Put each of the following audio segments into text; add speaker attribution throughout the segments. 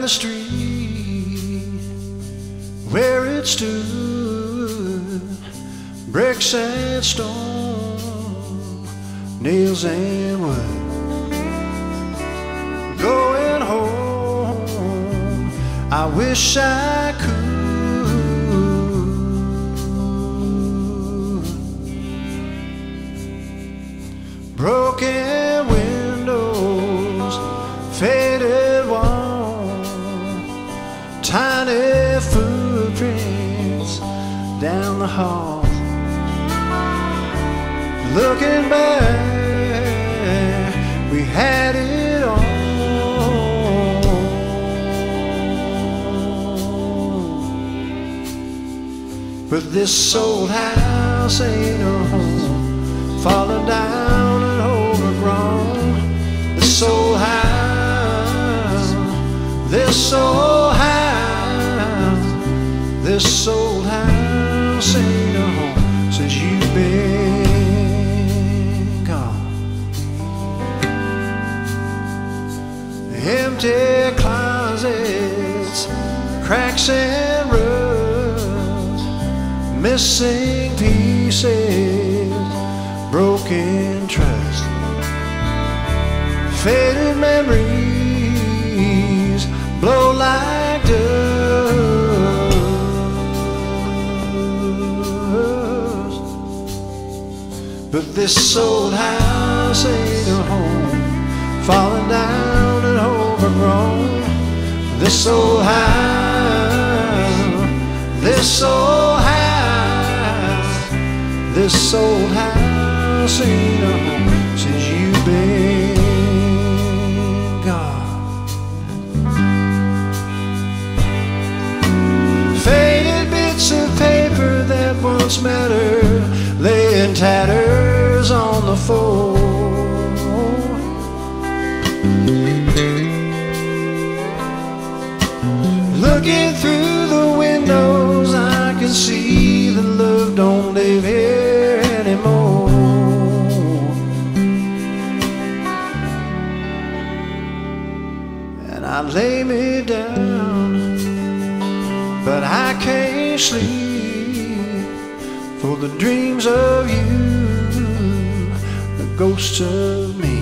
Speaker 1: down the street where it stood, bricks and stone, nails and wood. Going home, I wish I could. Broken windows, faded walls, tiny footprints down the hall. Looking back, we had it all. But this old house ain't a home, falling down and overgrown. This old house, this old house, this old house ain't a home since you've been gone. Empty closets, cracks and rust, missing pieces, broken trust, faded memories blow like dust. But this old house ain't a home, falling down and overgrown. This old house, this old house, this old house ain't a home since you've been gone. Faded bits of paper that once mattered lay in tatters on the floor. Looking through the windows, I can see that love don't live here anymore. And I lay me down, but I can't sleep for the dreams of you, the ghosts of me.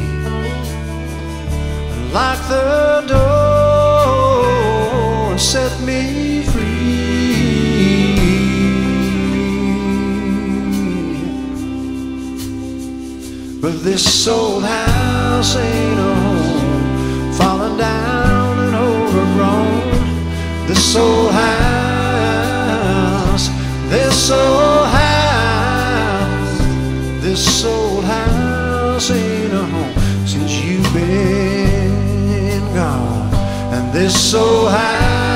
Speaker 1: Lock the door and set me free. But this old house ain't a home, falling down and overgrown. This old house, this old house, this old house ain't a home since you've been gone. And this old house,